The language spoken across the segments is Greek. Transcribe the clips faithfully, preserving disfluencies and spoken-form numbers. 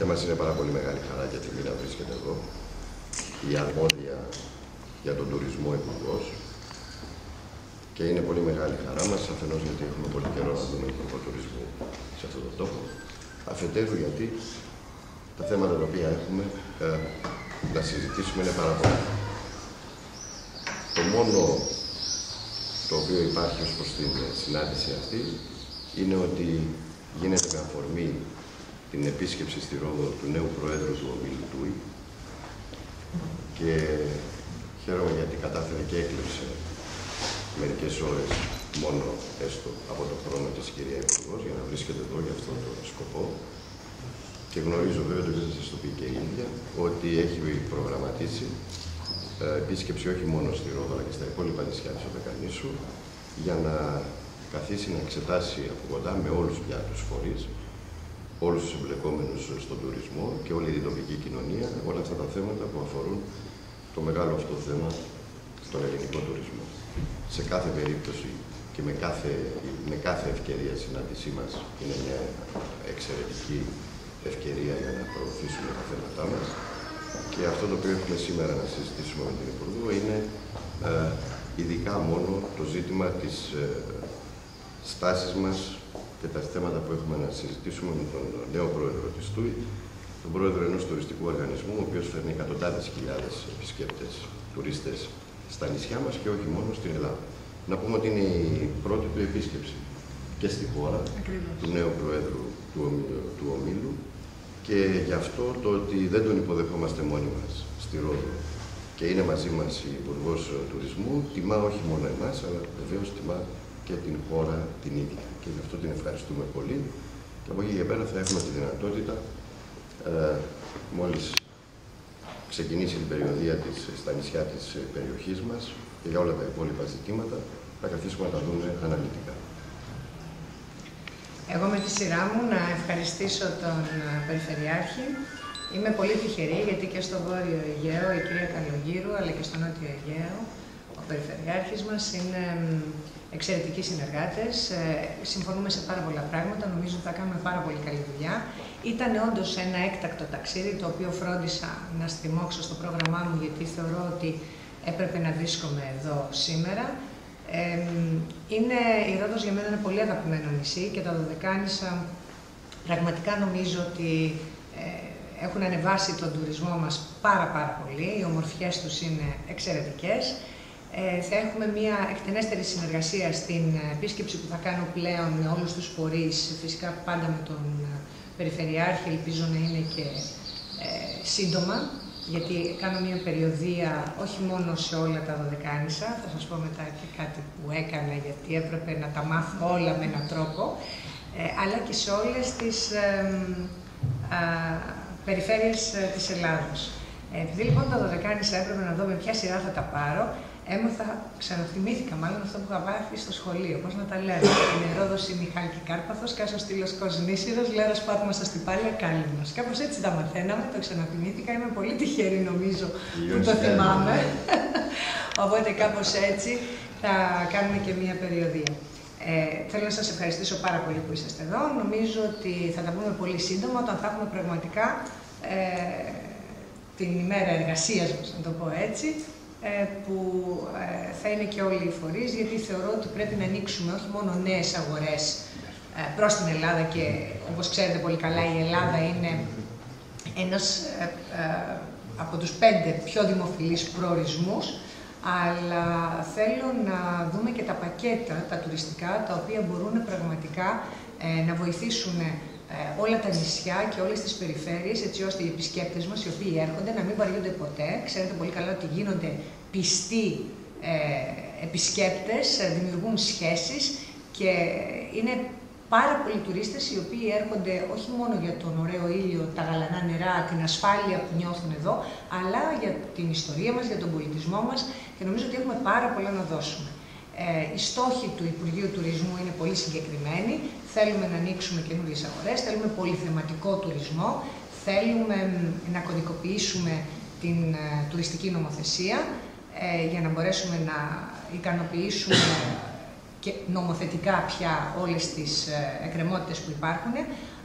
Και μας είναι πάρα πολύ μεγάλη χαρά και τιμή να βρίσκεται εδώ η αρμόδια για τον τουρισμό υπουργός. Και είναι πολύ μεγάλη χαρά μας, αφενός γιατί έχουμε πολύ καιρό να δούμε υπουργό τουρισμού σε αυτόν τον τόπο, αφετέρου γιατί τα θέματα τα οποία έχουμε ε, να συζητήσουμε είναι πάρα πολλά. Το μόνο το οποίο υπάρχει ως προς την συνάντηση αυτή είναι ότι γίνεται με αφορμή την επίσκεψη στη Ρόδο του νέου Προέδρου του Ομίλου Τούι και χαίρομαι γιατί κατάφερε και έκλεψε μερικές ώρες μόνο έστω από τον χρόνο της κυρία Υπουργός για να βρίσκεται εδώ για αυτόν τον σκοπό και γνωρίζω βέβαια, το οποίο θα σας το πει και η ίδια, ότι έχει προγραμματίσει ε, επίσκεψη όχι μόνο στη Ρόδο αλλά και στα υπόλοιπα νησιά της Οδεκανήσου για να καθίσει να εξετάσει από κοντά με όλους πια τους φορείς, όλους τους εμπλεκόμενους στον τουρισμό και όλη την τοπική κοινωνία, όλα αυτά τα θέματα που αφορούν το μεγάλο αυτό θέμα στον ελληνικό τουρισμό. Σε κάθε περίπτωση και με κάθε, με κάθε ευκαιρία η συνάντησή μας είναι μια εξαιρετική ευκαιρία για να προωθήσουμε τα θέματά μας και αυτό το οποίο έχουμε σήμερα να συζητήσουμε με την Υπουργό είναι ε, ειδικά μόνο το ζήτημα της ε, στάσης μας και τα θέματα που έχουμε να συζητήσουμε με τον νέο πρόεδρο της ΤΟΥΙ, τον πρόεδρο ενός τουριστικού οργανισμού, ο οποίος φέρνει εκατοντάδες χιλιάδες επισκέπτες, τουρίστες στα νησιά μας και όχι μόνο στην Ελλάδα. Να πούμε ότι είναι η πρώτη του επίσκεψη και στη χώρα Ακριβώς. του νέου Προέδρου του, ομίλου, του Ομίλου και γι' αυτό το ότι δεν τον υποδεχόμαστε μόνοι μας στη Ρόδο και είναι μαζί μας η Υπουργός Τουρισμού, τιμά όχι μόνο εμάς, αλλά βεβαίως τιμά και την χώρα την ίδια. Και γι' αυτό την ευχαριστούμε πολύ και από εκεί και πέρα θα έχουμε τη δυνατότητα, ε, μόλις ξεκινήσει την περιοδία της στα νησιά της περιοχής μας και για όλα τα υπόλοιπα ζητήματα, θα καθίσουμε να τα δούμε αναλυτικά. Εγώ με τη σειρά μου να ευχαριστήσω τον Περιφερειάρχη. Είμαι πολύ τυχερή γιατί και στο Βόρειο Αιγαίο η κυρία Καλογύρου αλλά και στο Νότιο Αιγαίο ο Περιφερειάρχης μας είναι εξαιρετικοί συνεργάτες. Συμφωνούμε σε πάρα πολλά πράγματα, νομίζω ότι θα κάνουμε πάρα πολύ καλή δουλειά. Ήταν όντως ένα έκτακτο ταξίδι το οποίο φρόντισα να στριμώξω στο πρόγραμμά μου γιατί θεωρώ ότι έπρεπε να βρίσκομαι εδώ σήμερα. Ε, είναι, η Ρόδος για μένα είναι πολύ αγαπημένο νησί και τα Δωδεκάνησα πραγματικά νομίζω ότι ε, έχουν ανεβάσει τον τουρισμό μας πάρα πάρα πολύ, οι ομορφιές τους είναι εξαιρετικές. Ε, θα έχουμε μια εκτενέστερη συνεργασία στην επίσκεψη που θα κάνω πλέον με όλους τους φορείς, φυσικά πάντα με τον Περιφερειάρχη, ελπίζω να είναι και ε, σύντομα, γιατί κάνω μια περιοδία όχι μόνο σε όλα τα Δωδεκάνησα, θα σας πω μετά και κάτι που έκανα γιατί έπρεπε να τα μάθω όλα με έναν τρόπο, ε, αλλά και σε όλες τις ε, ε, περιφέρειες ε, της Ελλάδος. Ε, επειδή λοιπόν τα Δωδεκάνησα έπρεπε να δω με ποια σειρά θα τα πάρω, έμαθα, ξαναθυμήθηκα μάλλον αυτό που είχα μάθει στο σχολείο, πώς να τα λένε. Είναι Ρόδος η Μιχάλη Κάρπαθος, Κάσος Στήλος Κοσνήσιρος, Λέρας Πάτμος στα Στυπάλια Κάλυμνος. Κάπως έτσι τα μαθαίναμε, το ξαναθυμήθηκα, είμαι πολύ τυχερή νομίζω που το θυμάμαι. Οπότε κάπως έτσι θα κάνουμε και μία περιοδία. Ε, θέλω να σας ευχαριστήσω πάρα πολύ που είσαστε εδώ. Νομίζω ότι θα τα πούμε πολύ σύντομα όταν θα έχουμε πραγματικά ε, την ημέρα εργασίας μας, να το πω έτσι, που θα είναι και όλοι οι φορείς, γιατί θεωρώ ότι πρέπει να ανοίξουμε όχι μόνο νέες αγορές προς την Ελλάδα και όπως ξέρετε πολύ καλά η Ελλάδα είναι ένας από τους πέντε πιο δημοφιλείς προορισμούς, αλλά θέλω να δούμε και τα πακέτα, τα τουριστικά, τα οποία μπορούν πραγματικά να βοηθήσουν όλα τα νησιά και όλες τις περιφέρειες, έτσι ώστε οι επισκέπτες μας, οι οποίοι έρχονται, να μην βαριούνται ποτέ. Ξέρετε πολύ καλά ότι γίνονται πιστοί ε, επισκέπτες, δημιουργούν σχέσεις και είναι πάρα πολλοί τουρίστες οι οποίοι έρχονται όχι μόνο για τον ωραίο ήλιο, τα γαλανά νερά, την ασφάλεια που νιώθουν εδώ, αλλά για την ιστορία μας, για τον πολιτισμό μας και νομίζω ότι έχουμε πάρα πολλά να δώσουμε. Ε, οι στόχοι του Υπουργείου Τουρισμού είναι πολύ συγκεκριμένοι. Θέλουμε να ανοίξουμε καινούριες αγορές, θέλουμε πολυθεματικό τουρισμό, θέλουμε να κωδικοποιήσουμε την ε, τουριστική νομοθεσία ε, για να μπορέσουμε να ικανοποιήσουμε και νομοθετικά πια όλες τις ε, εκκρεμότητες που υπάρχουν,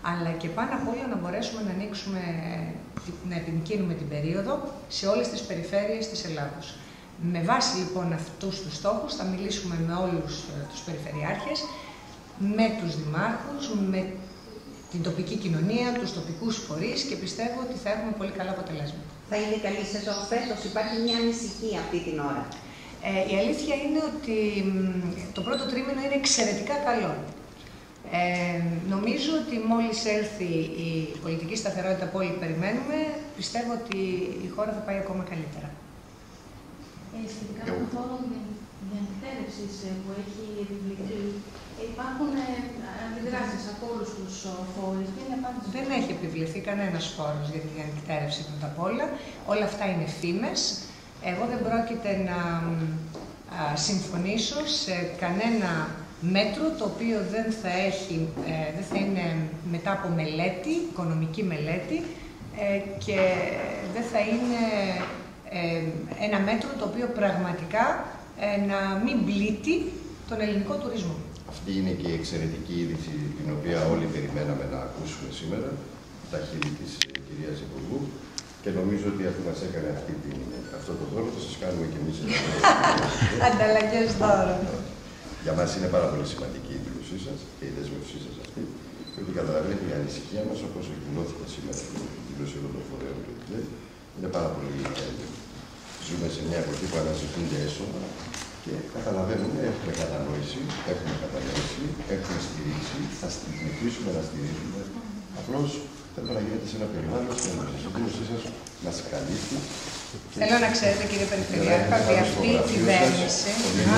αλλά και πάνω απ' όλα να μπορέσουμε να ανοίξουμε, να επιμικρύνουμε την περίοδο σε όλες τις περιφέρειες της Ελλάδος. Με βάση λοιπόν αυτούς τους στόχους θα μιλήσουμε με όλους τους περιφερειάρχες, με τους δημάρχους, με την τοπική κοινωνία, τους τοπικούς φορείς και πιστεύω ότι θα έχουμε πολύ καλά αποτελέσματα. Θα είναι καλή σεζόν φέτος, υπάρχει μια ανησυχία αυτή την ώρα. Ε, η αλήθεια είναι ότι το πρώτο τρίμηνο είναι εξαιρετικά καλό. Ε, νομίζω ότι μόλις έρθει η πολιτική σταθερότητα που όλοι περιμένουμε, πιστεύω ότι η χώρα θα πάει ακόμα καλύτερα. Ε, σχετικά με τον φόρο διανυκτέρευσης που έχει επιβληθεί, υπάρχουν αντιδράσεις από όλους τους φόρους. Δεν έχει επιβληθεί κανένας φόρος για τη διανυκτέρευση πρώτα απ' όλα. Όλα αυτά είναι φήμες. Εγώ δεν πρόκειται να α, συμφωνήσω σε κανένα μέτρο το οποίο δεν θα, έχει, ε, δεν θα είναι μετά από μελέτη, οικονομική μελέτη ε, και δεν θα είναι ε, ένα μέτρο το οποίο πραγματικά ε, να μην πλήττει τον ελληνικό τουρισμό. Αυτή είναι και η εξαιρετική είδηση την οποία όλοι περιμέναμε να ακούσουμε σήμερα, τα χείλη της κυρίας Υπουργού, και νομίζω ότι αφού μας έκανε αυτή την, αυτό το δώρο θα σας κάνουμε και εμείς ένα ανταλλαγές δώρων. Για μας είναι πάρα πολύ σημαντική η δήλωσή σας και η δέσμευσή σας αυτή, και ότι καταλαβαίνετε η ανησυχία μας, όπως εκδηλώθηκε σήμερα στην δήλωση όλων των φορέων του ΕΤΛΕ, είναι πάρα πολύ έντονη. Ζούμε σε μια εποχή που αναζητούνται έσοδα και καταλαβαίνουμε, έχουμε κατανόηση, έχουμε κατανόηση, έχουμε στηρίξει, θα συνεχίσουμε να στηρίζουμε. Απλώς θέλουμε να γίνεται σε ένα περιβάλλον στην δήλωσή σας μας καλύπτει. Θέλω να ξέρετε, κύριε Περιφερειάρχα, ότι αυτή η κυβέρνηση.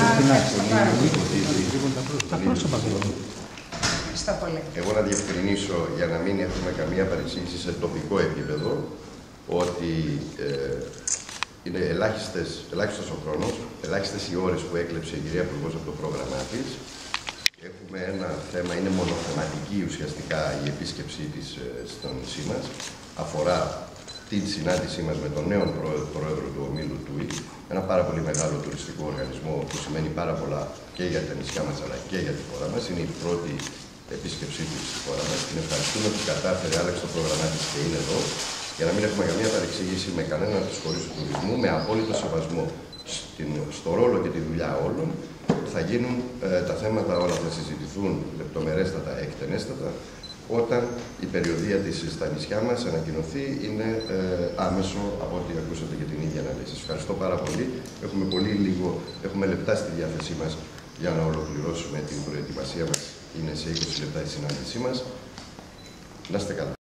Εγώ να διευκρινίσω, για να μην έχουμε καμία παρεξήγηση σε τοπικό επίπεδο, ότι ε, είναι ελάχιστες, ελάχιστος ο χρόνος, ελάχιστες οι ώρες που έκλεψε η κυρία Υπουργός από το πρόγραμμά της. Έχουμε ένα θέμα, είναι μονοθεματική ουσιαστικά η επίσκεψή της ε, στο νησί μας. Αφορά την συνάντησή μας με τον νέο πρόεδρο του ομίλου ΤΟΥΙ, ένα πάρα πολύ μεγάλο τουριστικό οργανισμό που σημαίνει πάρα πολλά και για τα νησιά μας αλλά και για τη χώρα μας. Είναι η πρώτη επίσκεψή του στη χώρα μας. Την ευχαριστούμε που κατάφερε, άλλαξε το πρόγραμμά της και είναι εδώ, για να μην έχουμε καμία παρεξήγηση με κανένα από τους φορείς του τουρισμού, με απόλυτο σεβασμό στην, στο ρόλο και τη δουλειά όλων. Θα γίνουν ε, τα θέματα όλα, θα συζητηθούν λεπτομερέστατα, εκτενέστατα, όταν η περιοδία της στα νησιά μας ανακοινωθεί, είναι ε, άμεσο από ό,τι ακούσατε και την ίδια ανάλυση. Σας ευχαριστώ πάρα πολύ. Έχουμε πολύ λίγο, έχουμε λεπτά στη διάθεσή μας για να ολοκληρώσουμε την προετοιμασία μας. Είναι σε είκοσι λεπτά η συνάντησή μας. Να είστε καλά.